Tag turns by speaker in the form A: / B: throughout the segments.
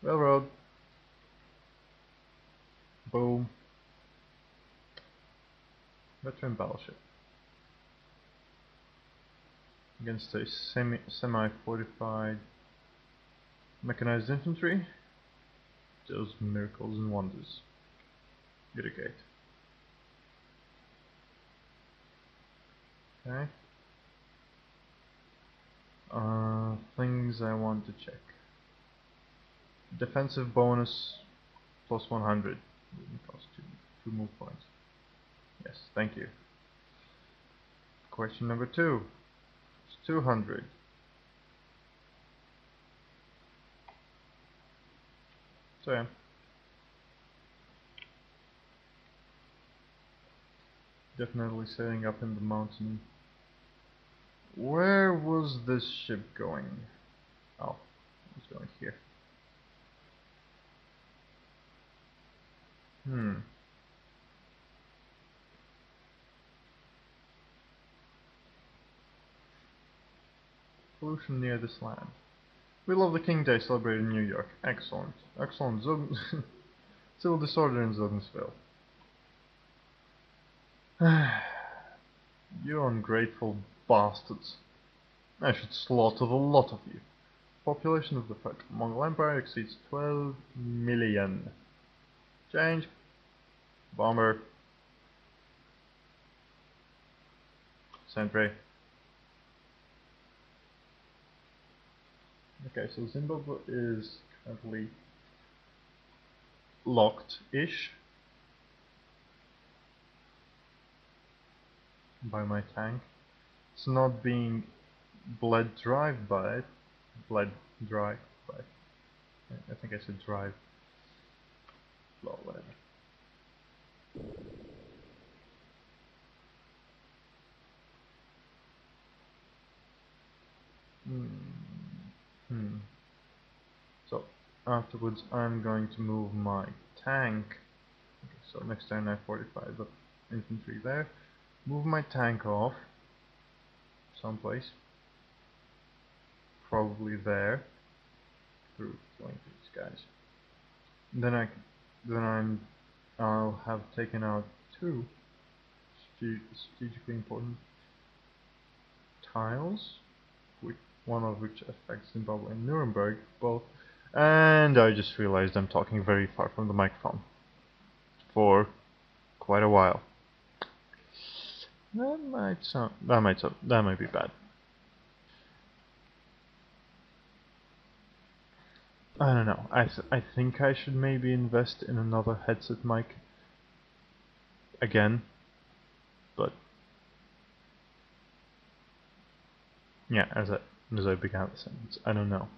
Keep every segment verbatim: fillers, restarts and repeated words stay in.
A: Railroad. Boom. Veteran battleship. Against a semi semi-fortified mechanized infantry. Those miracles and wonders. Mitigate. Okay. Uh, things I want to check. Defensive bonus plus one hundred. Cost two, two move points. Yes, thank you. Question number two. It's two hundred. So yeah. Definitely setting up in the mountain. Where was this ship going? Oh, it's going here. Hmm. Pollution near this land. We love the King Day celebrated in New York. Excellent. Excellent. Zog Civil disorder in Zognsville. You ungrateful bastards. I should slaughter the lot of you. Population of the Federal Mongol Empire exceeds twelve million. Change. Bomber. Sentry. Okay, so Zimbabwe is currently locked-ish by my tank. It's not being bled drive by it. Bled drive by it. I think I said drive. Well, whatever. Hmm. Hmm. So afterwards, I'm going to move my tank. Okay, so next turn I fortify the infantry there. Move my tank off someplace. Probably there. Through killing these guys. Then I, then I'm, I'll have taken out two strategically important tiles, which, one of which affects Zimbabwe and Nuremberg both. And I just realized I'm talking very far from the microphone for quite a while. That might sound, that might sound, that might be bad. I don't know. I th I think I should maybe invest in another headset mic again, but yeah, as I as I began the sentence, I don't know.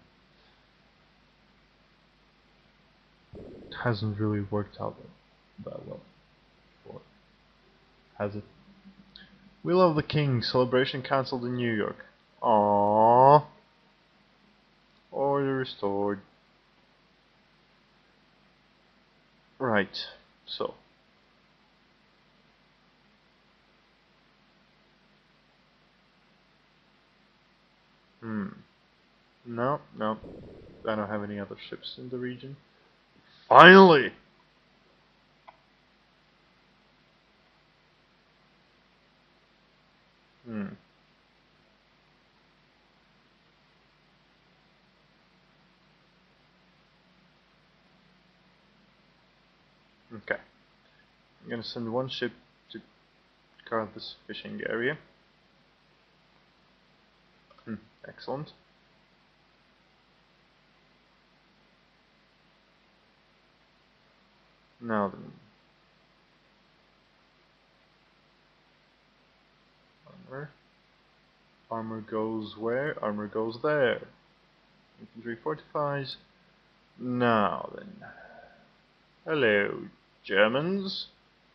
A: It hasn't really worked out that well before, has it? We love the King. Celebration cancelled in New York. Aww. Order restored. Right. So. Hmm. No, no. I don't have any other ships in the region. Finally! Hmm. Okay. I'm gonna send one ship to guard this fishing area. Hmm. Excellent. Now then. Armor. Armor goes where? Armor goes there. Infantry fortifies. Now then. Hello, Germans.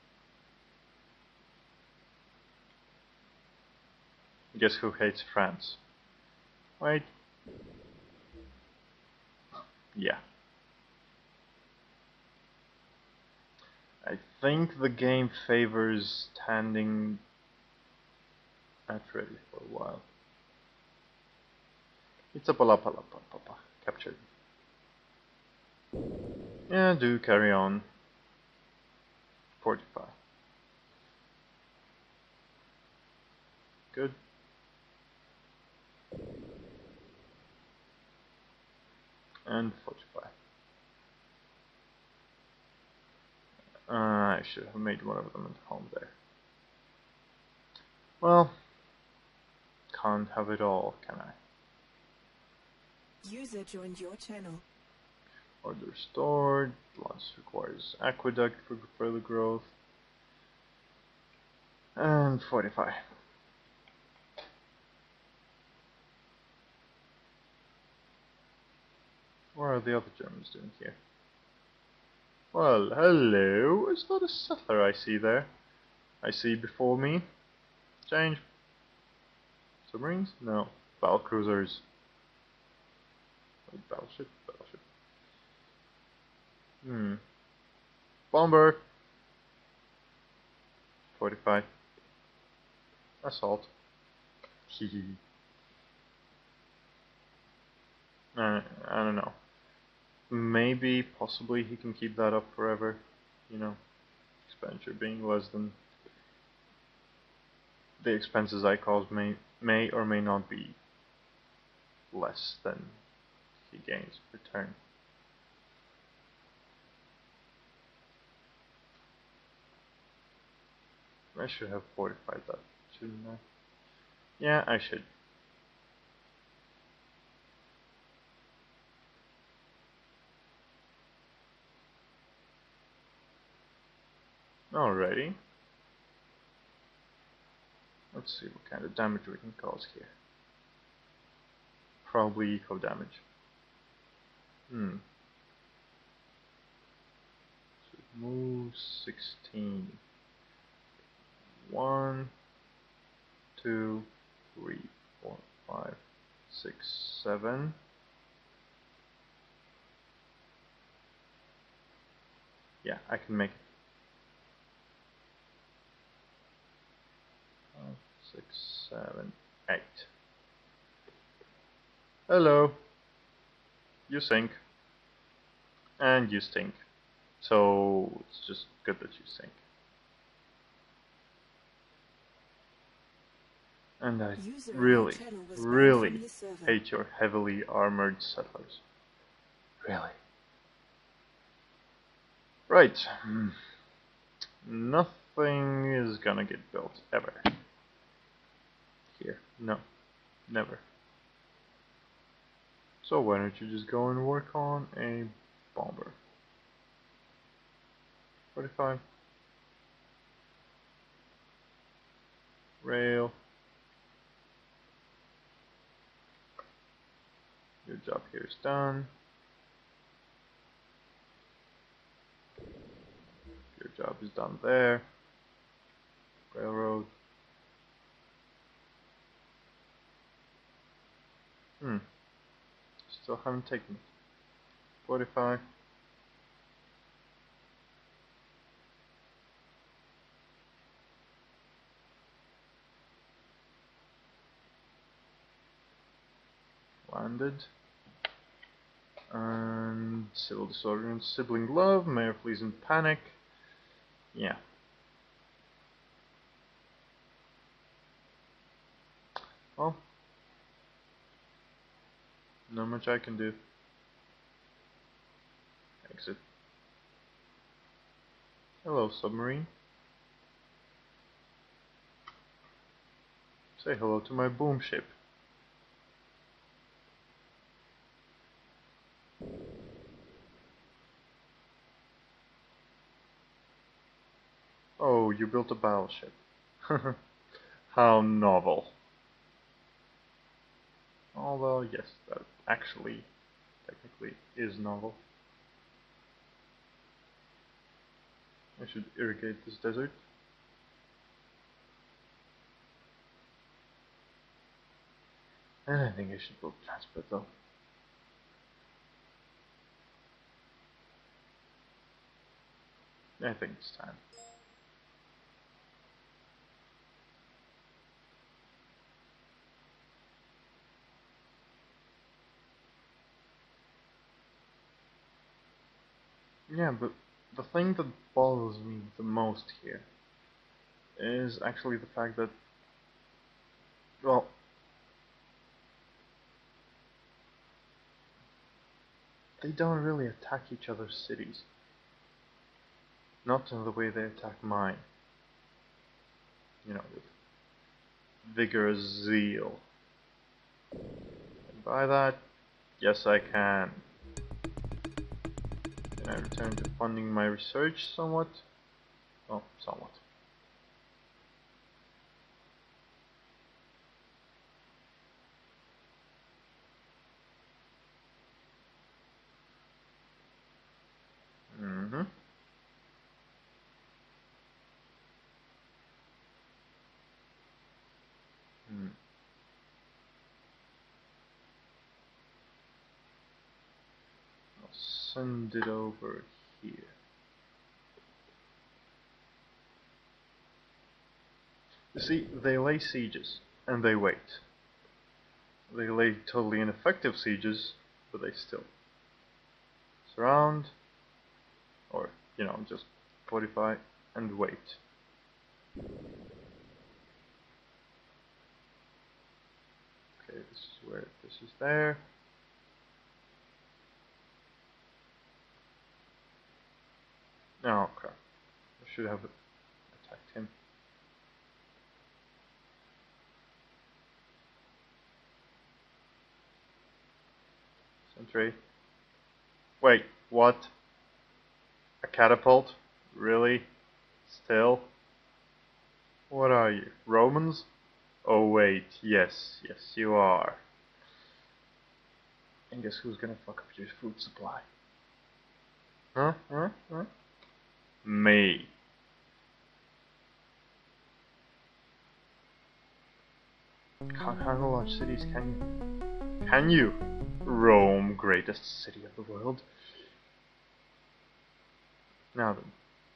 A: Guess who hates France? Wait. Yeah. I think the game favors standing at ready for a while. It's a palapalapapa. Captured. Yeah, do carry on. forty-five. Good. And forty-five. Uh, I should have made one of them at home there. Well, can't have it all, can I?
B: User joined your channel.
A: Order stored. Lots requires aqueduct for further growth. And forty-five. What are the other Germans doing here? Well, hello. Is that a settler I see there? I see before me. Change. Submarines? No. Battle cruisers. Battleship? Battleship. Hmm. Bomber. forty-five. Assault. Hehe. uh, I don't know. Maybe, possibly he can keep that up forever. You know, expenditure being less than the expenses I cause may may or may not be less than he gains return. I should have fortified that, shouldn't I? Yeah, I should. Alrighty. Let's see what kind of damage we can cause here. Probably eco damage. Hmm. So move sixteen. One, two, three, four, five, six, seven. Yeah, I can make it. Five, six, seven, eight. Hello. You sink. And you stink. So it's just good that you sink. And I
B: User
A: really,
B: channel was banned
A: really
B: from the server.
A: hate your heavily armored settlers. Really. Right. Hmm. Nothing is gonna get built ever. Here. No. Never. So why don't you just go and work on a bomber? forty-five. Rail. Your job here is done. Your job is done there. Railroad. Hmm. Still haven't taken it. forty-five. Landed. And civil disorder and sibling love. Mayor flees in panic. Yeah. Well, not much I can do. Exit. Hello, submarine. Say hello to my boom ship. Oh, you built a battleship. How novel. Although, yes, that actually, technically, is novel. I should irrigate this desert. And I think I should build transport though. I think it's time. Yeah, but the thing that bothers me the most here is actually the fact that, well, they don't really attack each other's cities. Not in the way they attack mine. You know, with vigorous zeal. And by that, yes I can. Can I return to funding my research somewhat? Oh, somewhat. Mm-hmm. Hmm. I'll send it over here. You see, they lay sieges, and they wait. They lay totally ineffective sieges, but they still surround, or, you know, just fortify and wait. Okay, this is where, this is there. Oh crap, I should have attacked him. Sentry. Wait, what? A catapult? Really? Still? What are you, Romans? Oh wait, yes, yes you are. And guess who's gonna fuck up your food supply? Huh? Huh? Huh? Me. Can't handle large cities, can you? Can you? Rome, greatest city of the world. Now then.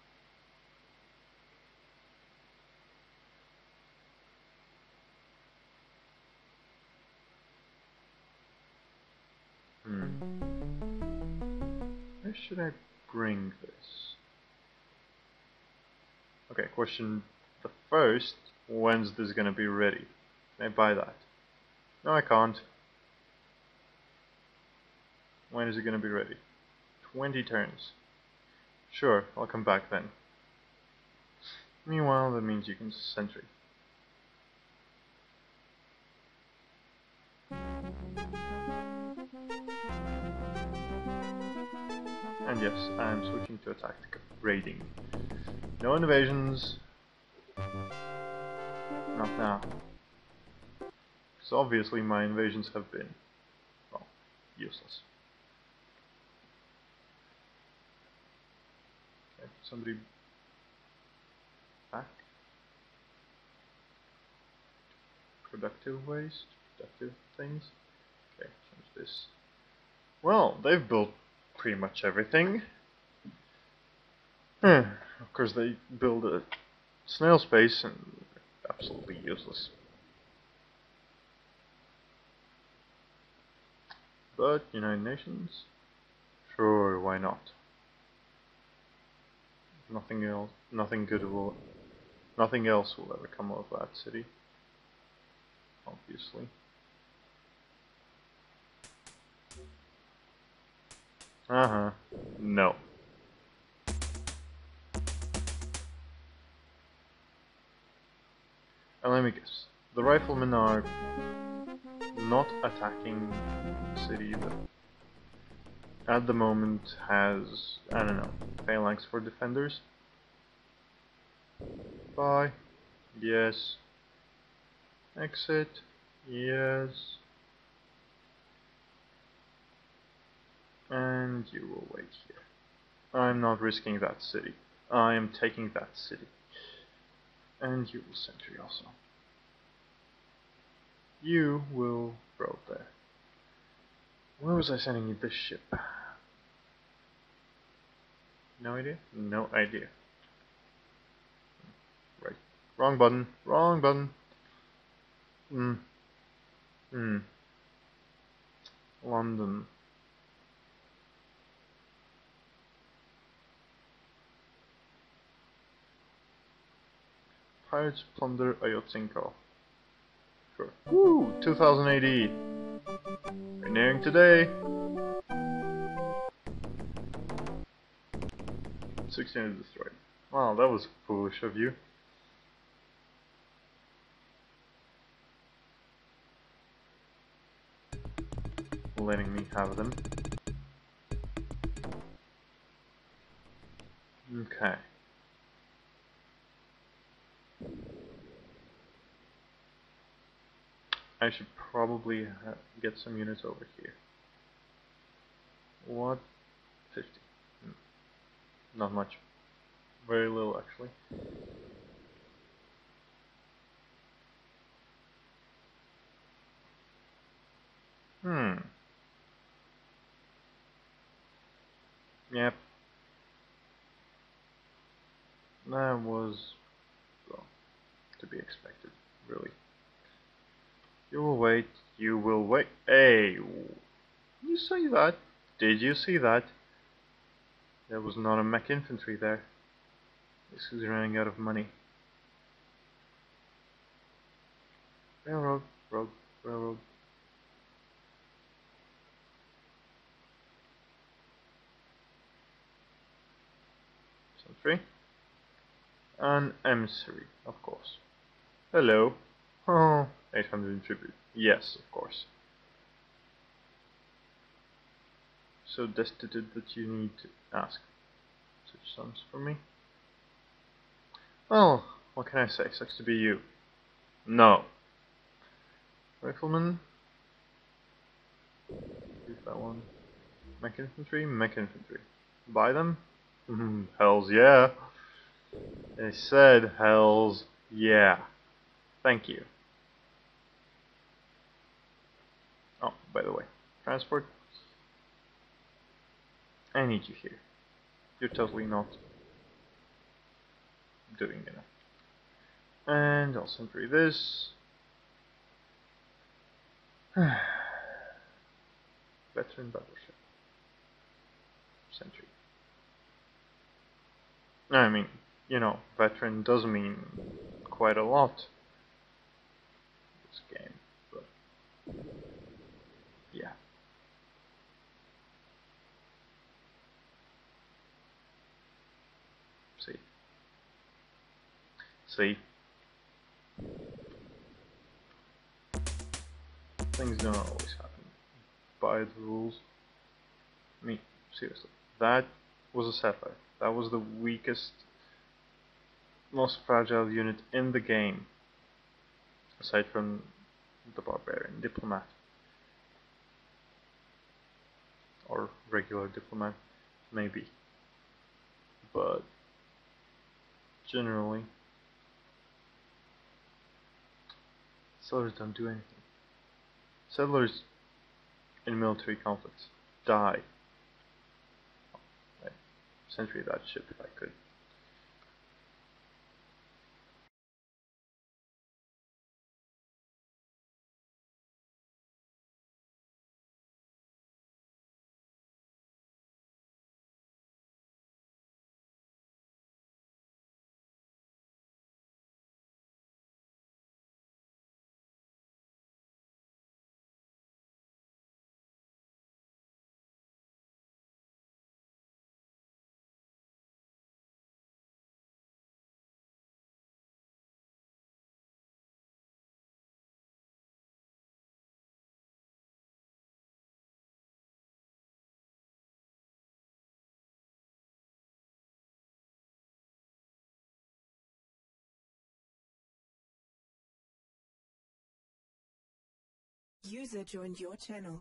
A: Hmm. Where should I bring this? Okay, question the first. When's this gonna be ready? Can I buy that? No, I can't. When is it gonna be ready? twenty turns. Sure, I'll come back then. Meanwhile, that means you can sentry. And yes, I'm switching to a tactic of raiding. No invasions. Not now. So obviously my invasions have been, well, useless. Okay, somebody back. Productive waste, productive things. Okay, change this. Well, they've built pretty much everything. Hmm. Of course they build a snail space and absolutely useless. But United Nations? Sure, why not? Nothing else, nothing good will, nothing else will ever come of that city. Obviously. Uh-huh. No. And let me guess. The riflemen are not attacking the city that at the moment has, I don't know, phalanx for defenders. Bye. Yes. Exit. Yes. And you will wait here. I'm not risking that city. I am taking that city. And you will sentry also. You will road there. Where was I sending you this ship? No idea? No idea. Right. Wrong button. Wrong button. Hmm. Hmm. London. Pirates plunder Ayotzinco. Sure. Woo! two thousand A D. We're nearing today. sixteen is destroyed. Wow, that was foolish of you. Letting me have them. Okay. I should probably ha get some units over here. What? fifty. Hmm. Not much. Very little, actually. Hmm. Yep. That was, well, to be expected, really. You will wait. You will wait. Hey! You see that? Did you see that? There was not a mech infantry there. This is running out of money. Railroad, road, railroad. Sentry. An emissary, of course. Hello. Oh, eight hundred tribute. Yes, of course. So destitute that you need to ask such sums from me? Well, what can I say? Sucks to be you. No. Rifleman. Use that one. Mech infantry, mech infantry. Buy them? Hells yeah. They said hells yeah. Thank you. Oh, by the way, transport. I need you here. You're totally not doing enough. And I'll sentry this. Veteran battleship. Sentry. I mean, you know, veteran does mean quite a lot in this game, but yeah. See. See. Things don't always happen by the rules. I mean, seriously. That was a Sapphire. That was the weakest, most fragile unit in the game. Aside from the Barbarian Diplomat. Or regular Diplomat, maybe. But generally, settlers don't do anything. Settlers in military conflicts die. I'd sentry that ship if I could.
B: User joined your channel.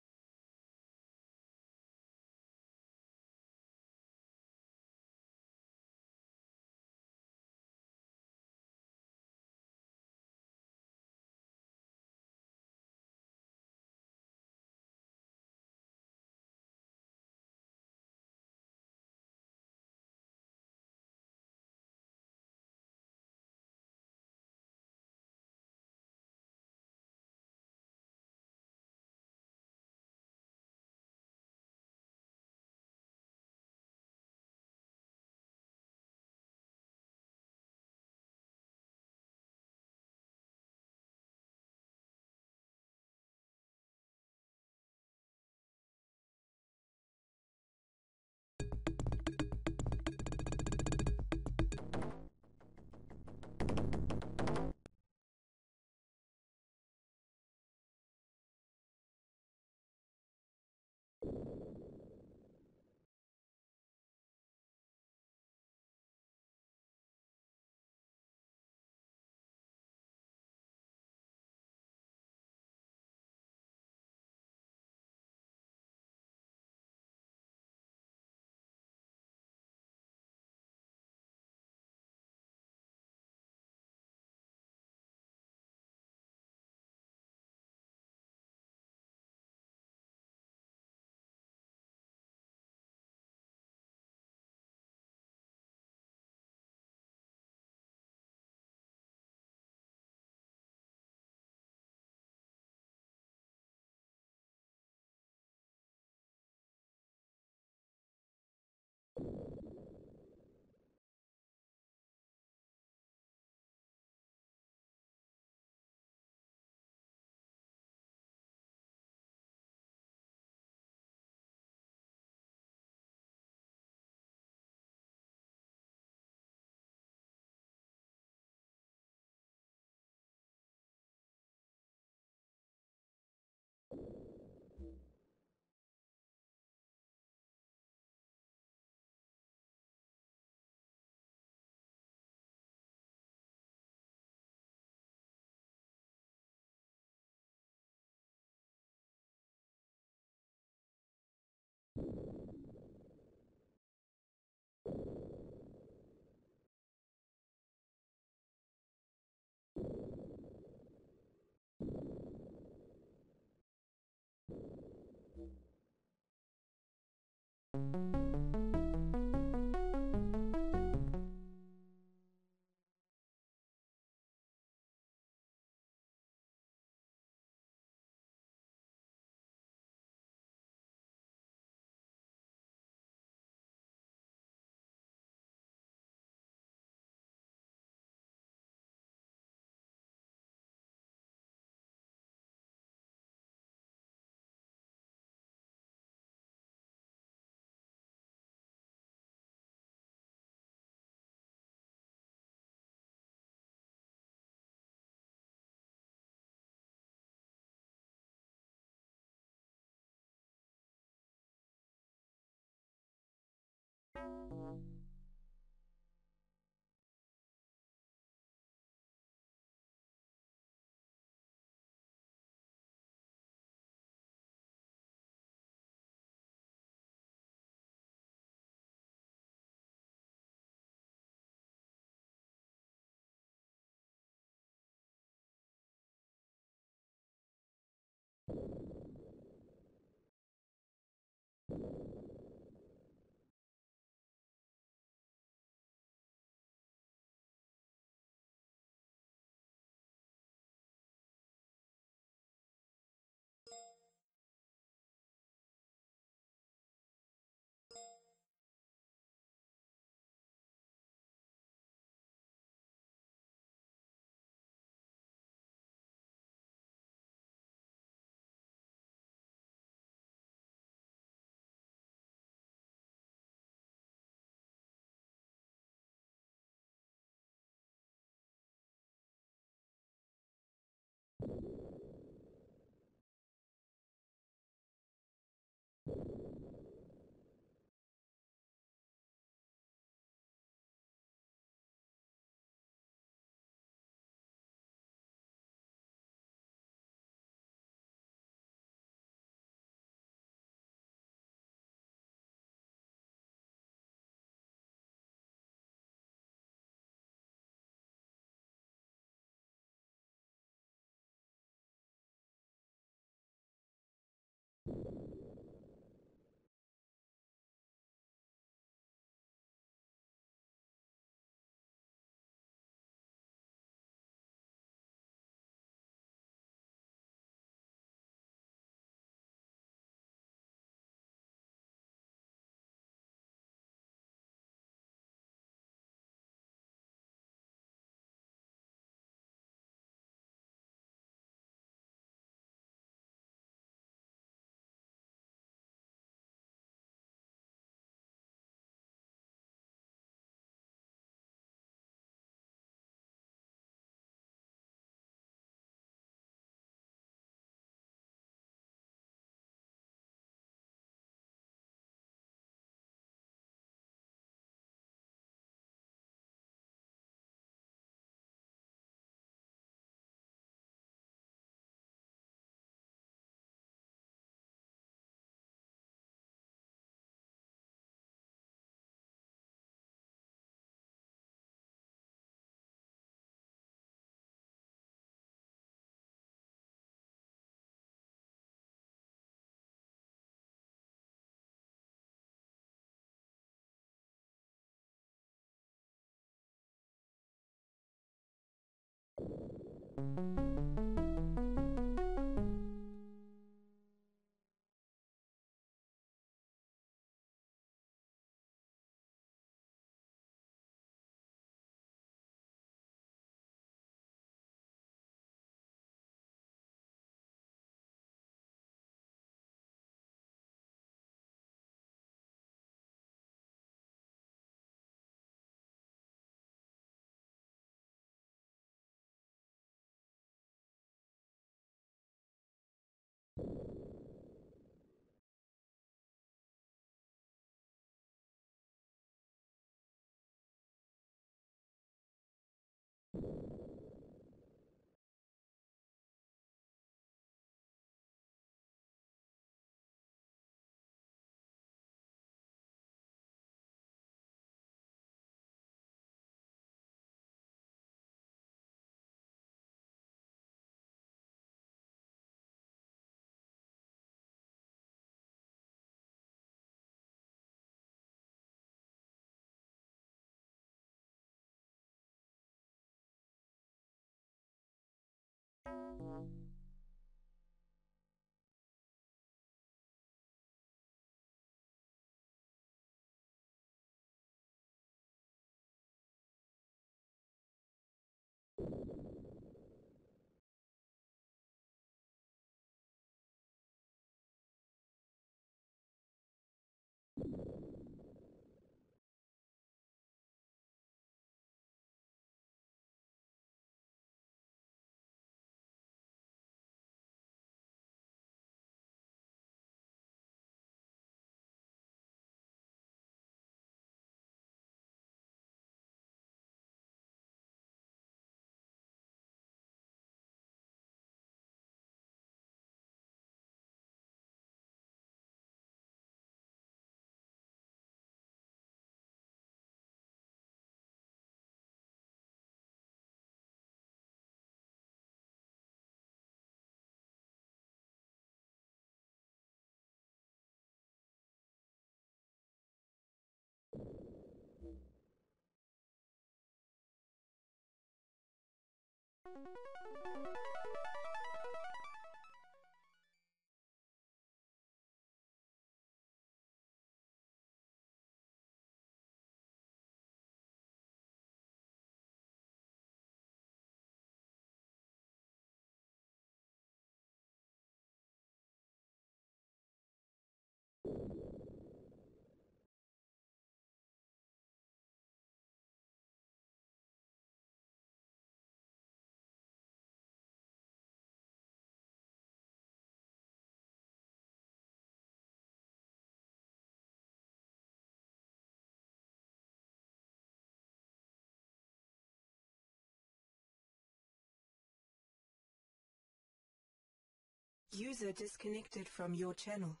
B: User disconnected from your channel.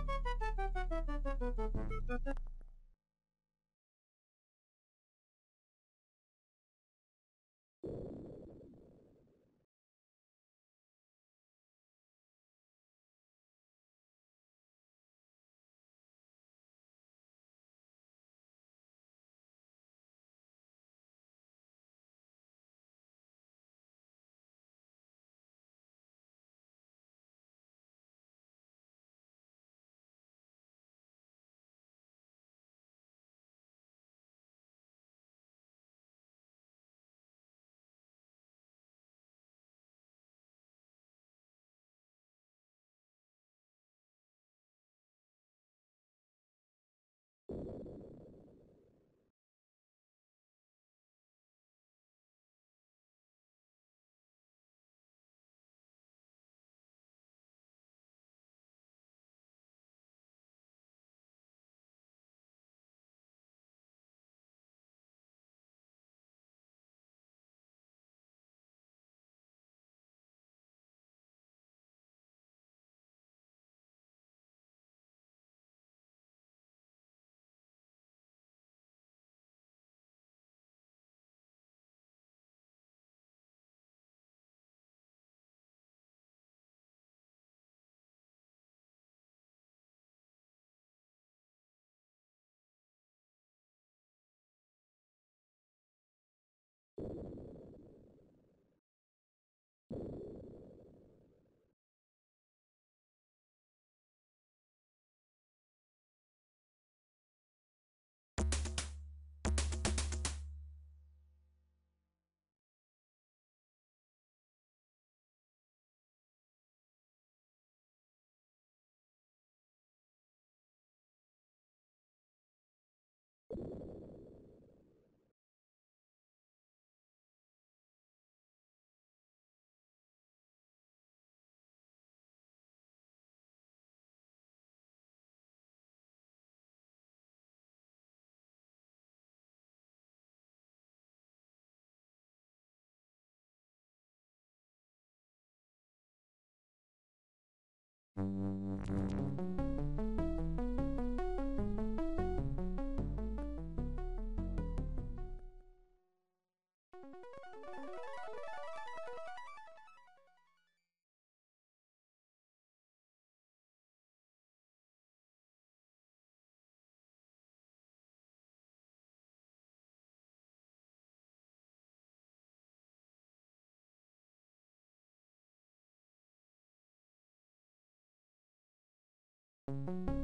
C: You